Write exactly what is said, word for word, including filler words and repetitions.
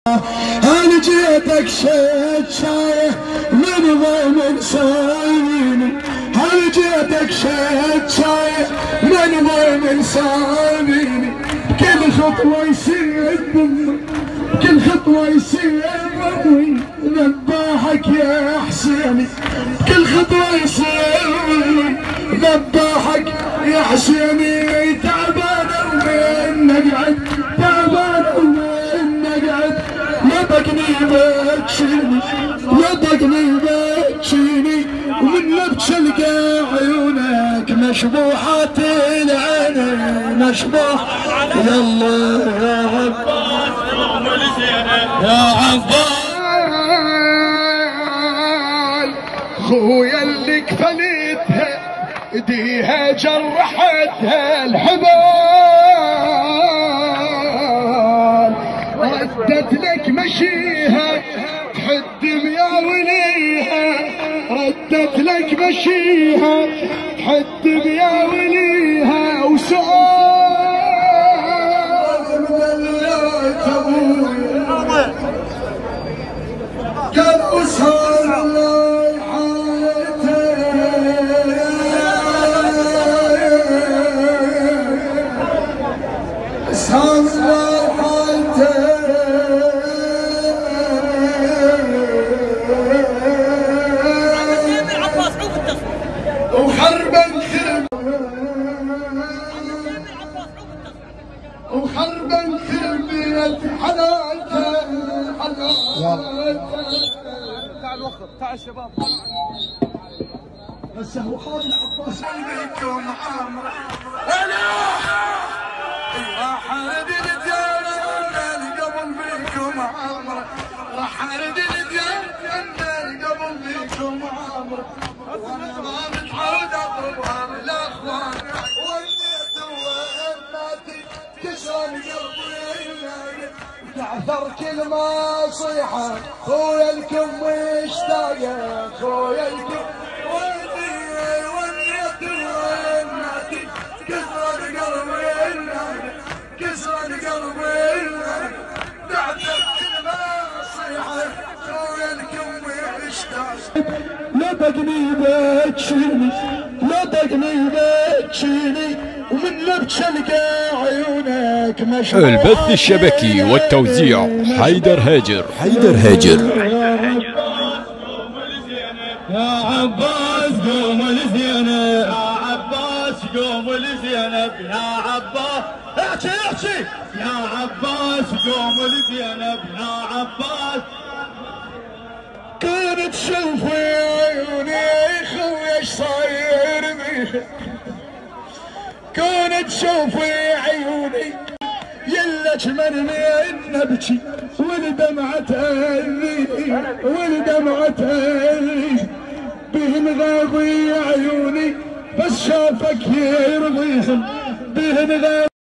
انا جيتك شايه من ضمن سايبيني، انا جيتك شايه من ضمن سايبيني، كل خطوه يصير ضمي، كل خطوه يصير ضمي ذباحك يا حسيني، كل خطوه يصير ضمي ذباحك يا حسيني. تعبان وين اقعد، تعبان وين اقعد، يبقني بتشيني، يبقني بتشيني، ومن لبش القى عيونك مشبوحات العين مشبوح. يلا يا عباس يا عباس خويا اللي كفلتها ايديها جرحتها الحبال، ردت لك مشيها تحد بياوليها، ردت لك مشيها تحد بياوليها، وسؤال من يا ابويا قال اسهر الله وخربا خرب وخربا خربت حلالته حلالته. تعال الوقت، تعال الشباب. بس هو خالد العباس بيكم عمره انا راح ارد الديانه قبل بيكم عمره، راح ارد الديانه قبل بيكم عمره، وانا ما متعود اضربها بالاخوان، وليت واناتي كسرن قلبي تعثر كل ما صيحه، خويا الكم مشتاقه، خويا الكم كسرن قلبي تعثر كل ما صيحه، خويا الكم مشتاقه. لا تقني بتشيني، لا تقني بتشيني، ومن لبش القى عيونك مشبوح. البث الشبكي والتوزيع حيدر هاجر، حيدر هاجر. يا عباس قوم لزينب، يا عباس قوم لزينب، يا عباس احكي احكي، يا عباس قوم لزينب، يا عباس. كنت تشوف عيوني خويا ايش صاير بي، كنت تشوف عيوني يلا جمل من نبكي، والدمعة تهري والدمعة تهري، بهن غاضي عيوني بس شافك يرضيهم، بهن غاضي